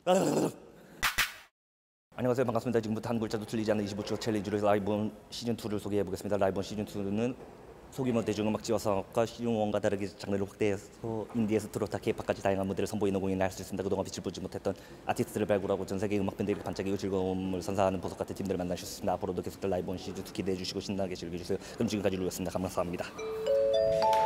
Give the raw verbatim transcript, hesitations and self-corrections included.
안녕하세요. 반갑습니다. 지금부터 한 글자도 틀리지 않는 이십오 초 챌린지를 라이브 시즌이를 소개해보겠습니다. 라이브 시즌이는 소규모 대중음악 지원사업과 시즌일과 다르게 장르를 확대해서 인디에서 트로트, 케이팝까지 다양한 무대를 선보이는 공연을 할 수 있습니다. 그동안 빛을 보지 못했던 아티스트를 발굴하고 전 세계 음악 밴드에게 반짝이고 즐거움을 선사하는 보석 같은 팀들을 만날 수 있습니다. 앞으로도 계속될 라이브 시즌이 기대해 주시고 신나게 즐겨주세요. 그럼 지금까지 루였습니다. 감사합니다.